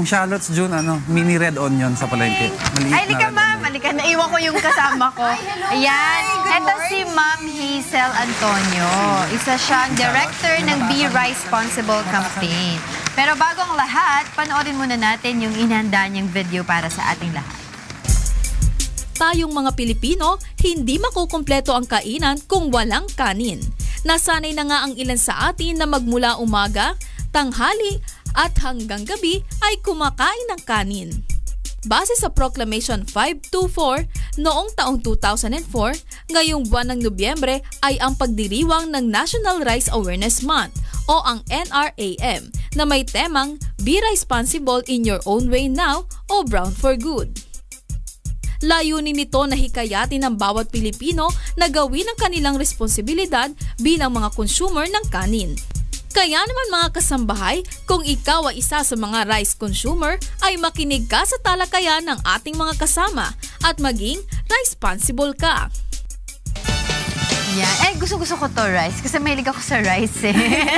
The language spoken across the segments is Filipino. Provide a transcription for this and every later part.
Ang shallots, June, mini red onion sa palengke. Maliit Ay, halika ma'am, halika. Naiwan ko yung kasama ko. Ayan, ito si Ma'am Hazel Antonio. Isa siyang director ng Be Responsible Campaign. Pero bago ang lahat, panoorin muna natin yung inihanda niyang video para sa ating lahat. Tayong mga Pilipino, hindi makukumpleto ang kainan kung walang kanin. Nasanay na nga ang ilan sa atin na magmula umaga, tanghali, at hanggang gabi ay kumakain ng kanin. Base sa Proclamation 524 noong taong 2004, ngayong buwan ng Nobyembre ay ang pagdiriwang ng National Rice Awareness Month o ang NRAM na may temang Be Responsible in Your Own Way Now o Brown for Good. Layunin nito na hikayatin ng bawat Pilipino na gawin ang kanilang responsibilidad bilang mga consumer ng kanin. Kaya naman mga kasambahay, kung ikaw ay isa sa mga rice consumer, ay makinig ka sa talakayan ng ating mga kasama at maging responsible ka. Yeah. Gusto-gusto ko to rice kasi mahilig ako sa rice eh.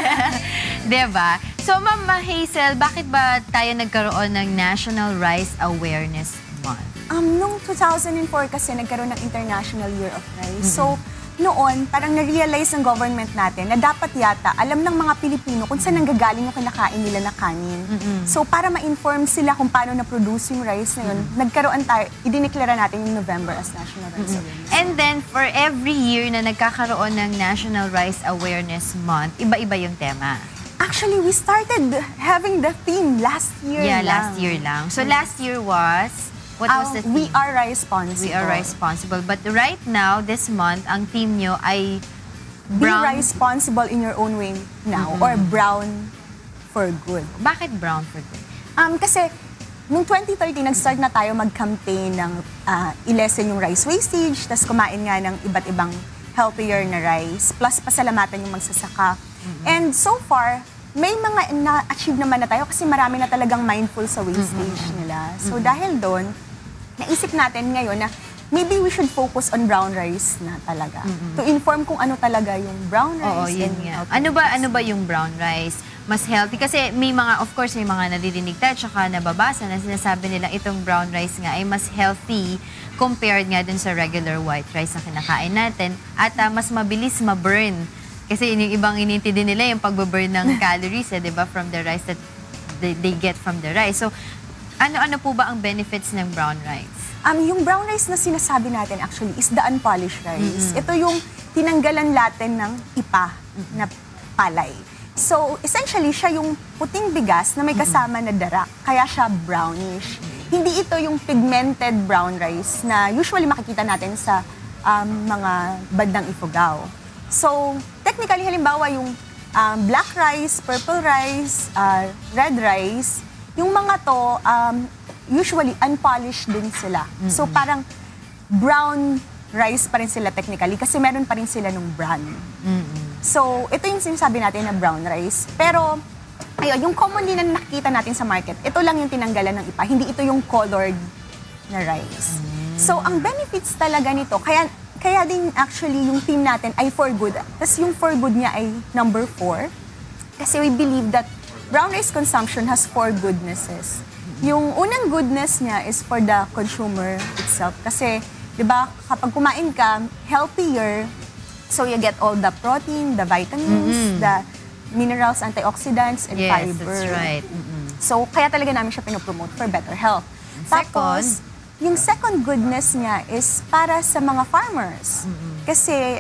Diba? So Ma'am Hazel, bakit ba tayo nagkaroon ng National Rice Awareness Month? Noong 2004 kasi nagkaroon ng International Year of Rice. So, noon, parang na-realize ng government natin na dapat yata alam ng mga Pilipino kung saan nanggagaling yung kinakain nila na kanin. So, para ma-inform sila kung paano na-produce yung rice na yun, nagkaroon tayo, idineklara natin yung November as National Rice Awareness. And then, for every year na nagkakaroon ng National Rice Awareness Month, iba-iba yung tema. Actually, we started having the theme last year lang. Last year lang. So, last year was... What was the theme? We are responsible. We are responsible. But right now, this month, ang theme nyo ay brown... Be responsible in your own way now or brown for good. Bakit brown for good? Kasi noong 2013, nag-start na tayo mag-campaign ng i-lessen yung rice wastage, tas kumain nga ng iba't ibang healthier na rice, plus pasalamatan yung magsasaka. And so far, may mga na-achieve naman na tayo kasi marami na talagang mindful sa wastage nila. So dahil doon, naisip natin ngayon na maybe we should focus on brown rice na talaga. To inform kung ano talaga yung brown rice. Oo, yun nga. Ano ba yung brown rice? Mas healthy? Kasi may mga, of course, may mga naririnig tayo tsaka nababasa na sinasabi nila itong brown rice nga ay mas healthy compared nga dun sa regular white rice na kinakain natin at mas mabilis ma-burn. Kasi yung ibang inintindi nila yung pagbaburn ng calories, diba, from the rice that they get from the rice. So, ano po ba ang benefits ng brown rice? Yung brown rice na sinasabi natin actually is the unpolished rice. Ito yung tinanggalan natin ng ipa na palay. So, essentially, siya yung puting bigas na may kasama na darak. Kaya siya brownish. Hindi ito yung pigmented brown rice na usually makikita natin sa mga bandang Ifugao. So, technically, halimbawa yung black rice, purple rice, red rice, yung mga to, usually unpolished din sila. So, parang brown rice pa rin sila technically kasi meron pa rin sila nung bran. So, ito yung sinasabi natin na brown rice. Pero, ayun, yung commonly na nakikita natin sa market, ito lang yung tinanggalan ng ipa. Hindi ito yung colored na rice. So, ang benefits talaga nito, kaya din actually yung team natin ay for good. Tapos yung for good niya ay number 4. Kasi we believe that brown rice consumption has 4 goodnesses. Yung unang goodness niya is for the consumer itself. Kasi, di ba, kapag kumain ka, healthier, so you get all the protein, the vitamins, the minerals, antioxidants, and fiber. Yes, that's right. So, kaya talaga namin siya pinopromote for better health. Tapos, yung second goodness niya is para sa mga farmers. Kasi,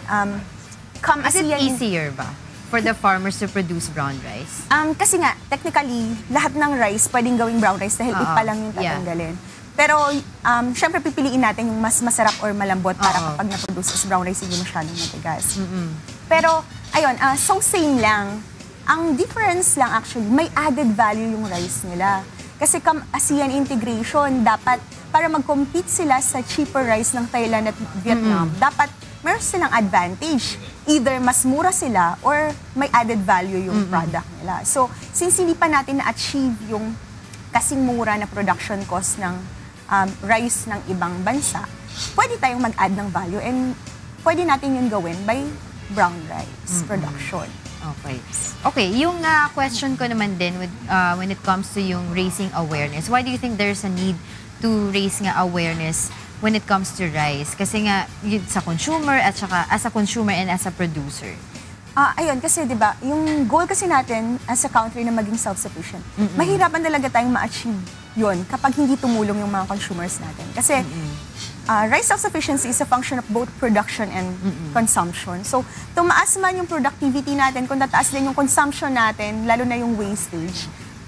is it easier ba for the farmers to produce brown rice? Kasi nga, technically, lahat ng rice pwedeng gawing brown rice dahil ipa lang yung tatanggalin. Pero, syempre pipiliin natin yung mas masarap or malambot para kapag na-produce as brown rice, hindi masyadong matigas. Pero, ayun, so same lang. Ang difference lang actually, may added value yung rice nila. Kasi ASEAN integration, dapat para mag-compete sila sa cheaper rice ng Thailand at Vietnam, dapat meron silang advantage. Either mas mura sila or may added value yung product nila. So, since hindi pa natin na-achieve yung kasing mura na production cost ng rice ng ibang bansa, pwede tayong mag-add ng value and pwede natin yun gawin by brown rice production. Okay. Okay, yung question ko naman din with, when it comes to yung raising awareness, why do you think there's a need to raise nga awareness when it comes to rice? Kasi nga, yun sa consumer at saka as a consumer and as a producer. Ayun, kasi 'di ba, yung goal kasi natin as a country na maging self-sufficient. Mahirapan talaga tayong ma-achieve 'yon kapag hindi tumulong yung mga consumers natin. Kasi rice self-sufficiency is a function of both production and consumption. So, tumaas man yung productivity natin, kung tataas din yung consumption natin, lalo na yung wastage,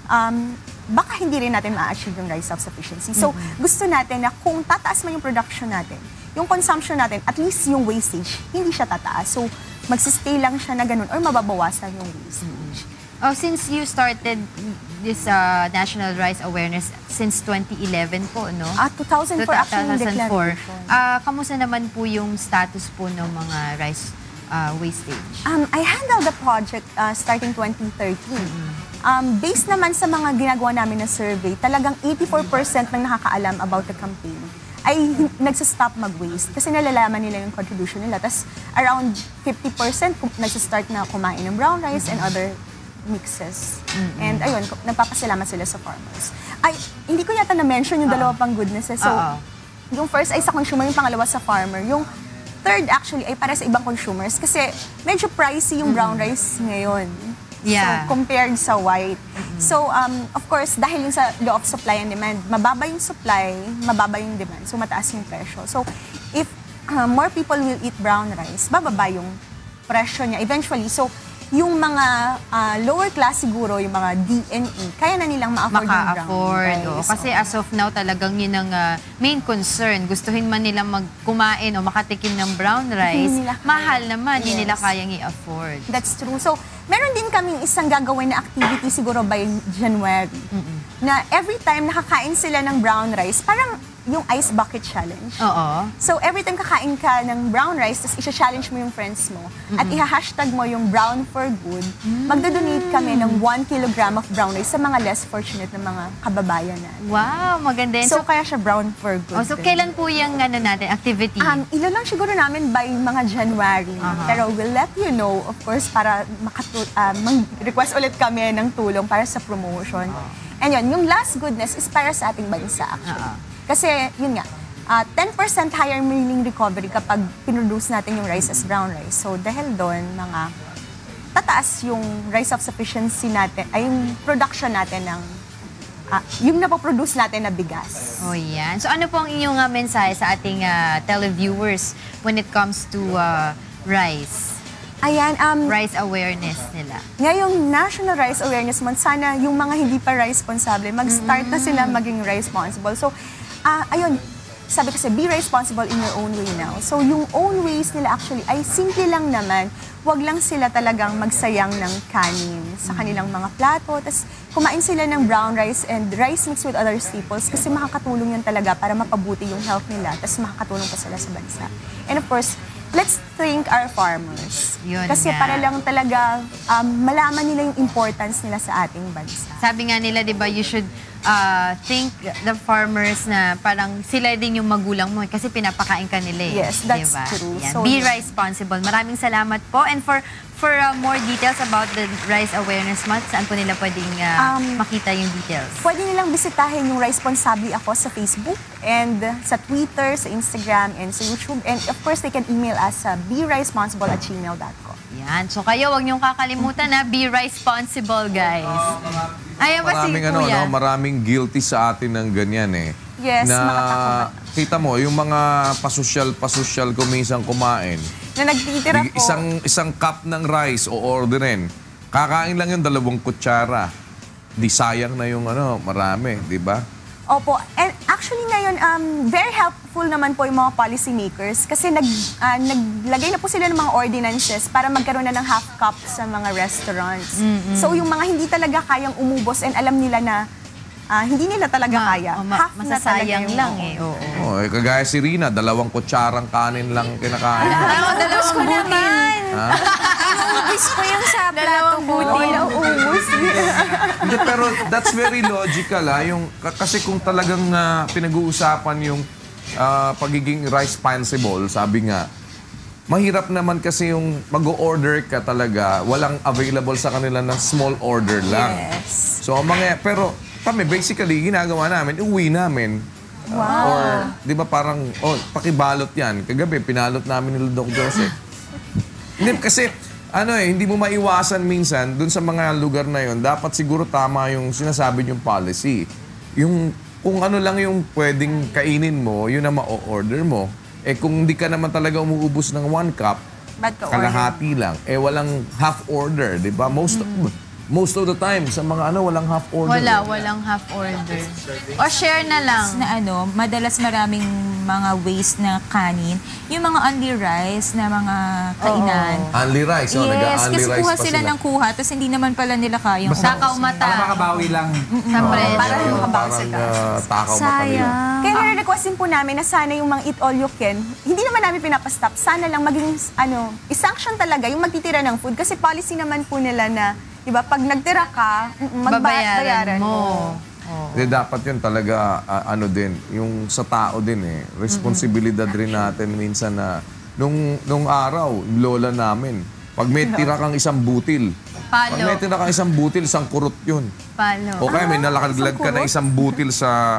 baka hindi rin natin ma-achieve yung rice self-sufficiency. So, gusto natin na kung tataas man yung production natin, yung consumption natin, at least yung wastage, hindi siya tataas. So, magsistay lang siya na ganun or mababawasan yung wastage. Oh, since you started this National Rice Awareness since 2011 po, no? 2004 actually yung declaration. Kamusta naman po yung status po ng mga rice wastage? I handled the project starting 2013. Based naman sa mga ginagawa namin na survey, talagang 84% ng nakakaalam about the campaign ay nagsastop mag-waste kasi nalalaman nila yung contribution nila. Tapos around 50% nagsastart na kumain ng brown rice and other mixes. And ayun, nagpapasalamat sila sa farmers. Ay, hindi ko yata na-mention yung dalawa pang goodnesses. So, yung first ay sa consumer, yung pangalawa sa farmer. Yung third actually ay para sa ibang consumers kasi medyo pricey yung brown rice ngayon. Yeah. So, compared sa white. So, of course, dahil yung sa law of supply and demand, mababa yung supply, mababa yung demand. So, mataas yung presyo. So, if more people will eat brown rice, bababa yung presyo niya eventually. So, yung mga lower class siguro, yung mga DNE, kaya na nilang ma-afford yung brown rice. Kasi as of now, talagang yun ang main concern. Gustuhin man nila magkumain o makatikim ng brown rice, mahal naman, hindi nila kayang i-afford. That's true. So, meron din kaming isang gagawin na activity siguro by January. Na every time nakakain sila ng brown rice, parang yung ice bucket challenge. Oo. So, every time kakain ka ng brown rice, tapos isa-challenge mo yung friends mo, at iha-hashtag mo yung brown for good, magdodonate kami ng 1 kilogram of brown rice sa mga less fortunate na mga kababayan natin. Wow, maganda yun. So, kaya siya brown for good. So, kailan po yung natin, activity? Ilo lang siguro namin by mga January. Pero we'll let you know, of course, para mag-request ulit kami ng tulong para sa promotion. And yun, yung last goodness is para sa ating bansa actually. Kasi, yun nga, 10% higher milling recovery kapag pinroduce natin yung rice as brown rice. So, dahil doon, tataas yung rice self-sufficiency natin, ay yung production natin ng, yung napoproduce natin na bigas. Oh, yan. So, ano po ang inyong mensahe sa ating televiewers when it comes to rice? Ayan, Rice awareness nila. ngayong National Rice Awareness Month, sana yung mga hindi pa rice responsable, mag-start na sila maging rice responsible. So, ayun, sabi kasi, be responsible in your own way now. So, yung own ways nila actually ay simple lang naman. Huwag lang sila talagang magsayang ng kanin sa kanilang mga plato. Tapos, kumain sila ng brown rice and rice mixed with other staples kasi makakatulong yun talaga para mapabuti yung health nila. Tapos, makakatulong pa sila sa bansa. And of course, let's thank our farmers. Yun kasi nga. para lang talaga malaman nila yung importance nila sa ating bansa. Sabi nga nila, di ba, you should thank the farmers na parang sila din yung magulang mo kasi pinapakain ka nila eh. Yes, that's diba? true. Yan. So, Be yeah. responsible. Maraming salamat po. And for more details about the Rice Awareness Month, saan po nila pwedeng makita yung details? Pwede nilang bisitahin yung Responsably Ako sa Facebook and sa Twitter, sa Instagram, and sa YouTube. And of course, they can email us sa beresponsible@gmail.com. Yan. So kayo, wag niyong kakalimutan na be responsible, guys. Ayan ba si Kuya? Maraming guilty sa atin ng ganyan eh. Yes, na makakatakot. kita mo, yung mga pasosyal kumisang kumain. Na nagtitira po. Isang cup ng rice o orderin. Kakain lang yung 2 kutsara. Di sayang na yung marami, di ba? Opo. And actually ngayon, very helpful naman po yung mga policy makers kasi naglagay na po sila ng mga ordinances para magkaroon na ng half cup sa mga restaurants. So yung mga hindi talaga kayang umubos and alam nila na hindi nila talaga kaya. Half na talaga masasayang yung lang eh. Oo. Kagaya si Rina, 2 kutsarang kanin lang kinakain. Ubus ko naman! Ubus ko yung sa plato ko. Ubus. Hindi, pero that's very logical kasi kung talagang pinag-uusapan yung pagiging responsible, sabi nga, mahirap naman kasi yung mag-order ka talaga, walang available sa kanila na small order lang. Yes. So, pero kami, basically, ginagawa namin, uwi namin. Or, di ba parang, pakibalot yan. Kagabi, pinalot namin nila Doc Joseph. Hindi, kasi, hindi mo maiwasan minsan, dun sa mga lugar na yon, dapat siguro tama yung sinasabi yung policy. Yung, kung ano lang yung pwedeng kainin mo, yun ang ma-order mo. Kung hindi ka naman talaga umuubos ng 1 cup, Bad ka kalahati lang. Walang half order, di ba? Most of the time, sa mga walang half order. Walang half order. O share na lang. Na madalas maraming mga waste na kanin. Yung mga only rice na mga kainan. Only rice. Yes, Nag-only kasi rice kuha pa sila ng kuha, tapos hindi naman pala nila kayang Takaw mata. Para makabawi lang. Sa presyo. Para makabawi sa takaw mata nila. Kaya nare-request din po namin na sana yung mga eat all you can, hindi naman namin pinapastop, sana lang maging, isanction talaga yung magtitira ng food. Kasi policy naman po nila na, di ba, pag nagtira ka, Babayaran mo. Hindi, dapat yun talaga, din, yung sa tao din responsibilidad rin natin minsan na, nung araw, lola namin, pag may tira kang isang butil, Palo. pag may tira kang isang butil, isang kurot yun. Palo. O kaya may nalakaglag ka na isang butil sa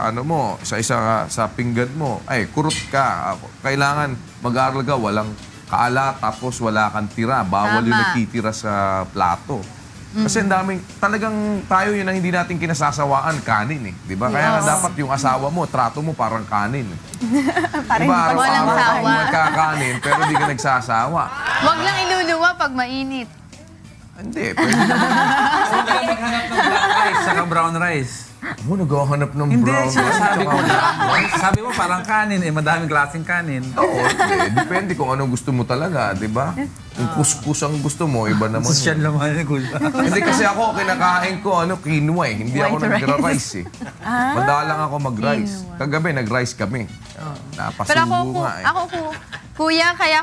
sa pinggan mo. Ay, kurot ka. Kailangan mag-aaral ka, walang kaalat, tapos wala kang tira. Bawal yung Tama. nakitira sa plato. Kasi ang daming, talagang tayo yun ang hindi natin kinasasawaan, kanin di ba? Kaya nga dapat yung asawa mo, trato mo parang kanin. para Diba, hindi Walang araw-araw sawa. tayo magkakanin, pero hindi ka nagsasawa. Huwag lang iluluwa pag mainit. Hindi, pwede naman. Huwag ka maghanap ng black rice saka brown rice. Mo, naghahanap ng Hindi, brown. sinasabi ko lang. Sabi mo parang kanin, madaming klaseng kanin. Oo, depende kung ano gusto mo talaga, di ba? Kung kuskus ang gusto mo, iba naman Social yun. naman yun. Hindi kasi ako, kinakain ko, quinoa Hindi ako White nagra-rice Madalang ako mag-rice. Kagabi, nag-rice kami. Pero Napasubo nga kuya, kaya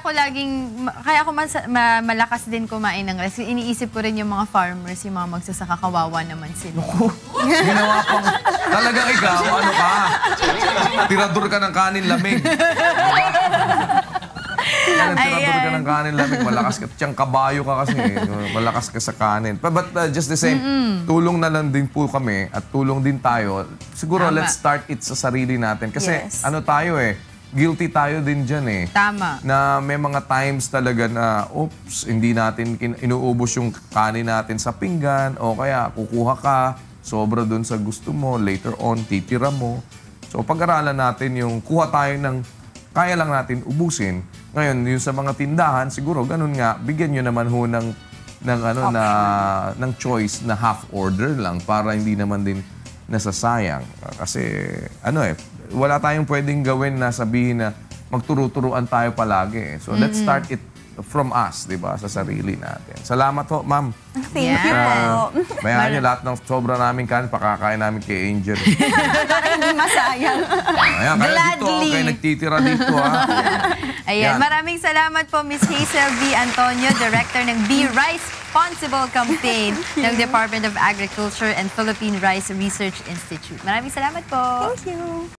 ako malakas din kumain ng rice. Iniisip ko rin yung mga farmers, yung mga magsasaka, kawawa naman sila. Ginawa ko. Talagang ikaw, ano ka? Tirador ka ng kanin lamig. Tirador ka ng kanin lamig. Malakas ka. Tiyang kabayo ka kasi. Malakas ka sa kanin. But just the same, tulong na lang din po kami at tulong din tayo. Siguro, Tama. let's start it sa sarili natin. Kasi Yes. tayo guilty tayo din dyan Tama. Na may mga times talaga na, hindi natin inuubos yung kanin natin sa pinggan o kaya kukuha ka, sobra dun sa gusto mo, later on, titira mo. So pag-aralan natin yung kuha tayo ng kaya lang natin ubusin. Ngayon, yung sa mga tindahan, siguro ganun nga, bigyan nyo naman ho ng choice na half order lang para hindi naman din nasasayang. Kasi wala tayong pwedeng gawin na sabihin na magturo-turuan tayo palagi. So let's start it from us, di ba? Sa sarili natin. Salamat ho, ma'am. Thank you po. Bayan nyo lahat ng sobra namin kanin, pakakain namin kay Angel. Para hindi masayang. Ayan, kaya dito, Gladly. kayo nagtitira dito, ha? Ayan, Yan. maraming salamat po Miss Hazel B. Antonio, Director ng Be Responsible Campaign ng Department of Agriculture and Philippine Rice Research Institute. Maraming salamat po. Thank you.